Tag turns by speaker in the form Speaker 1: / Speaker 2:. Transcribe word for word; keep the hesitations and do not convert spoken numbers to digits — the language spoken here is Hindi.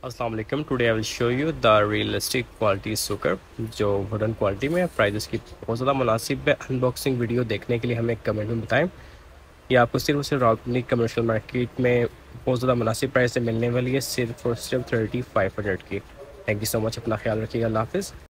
Speaker 1: अस्सलाम वालेकुम। Today I will show you the realistic quality sucker जो वुडन क्वालिटी में प्राइजेस की बहुत ज़्यादा मुनासिब है। अनबॉक्सिंग वीडियो देखने के लिए हमें कमेंट में बताएं। ये आपको सिर्फ और सिर्फ रावनी कमर्शियल मार्केट में बहुत ज़्यादा मुनासिब प्राइस से मिलने वाली है, सिर्फ और सिर्फ थर्टी फाइव हंड्रेड की। थैंक यू सो मच, अपना ख्याल रखिएगा। अल्लाह हाफिज़।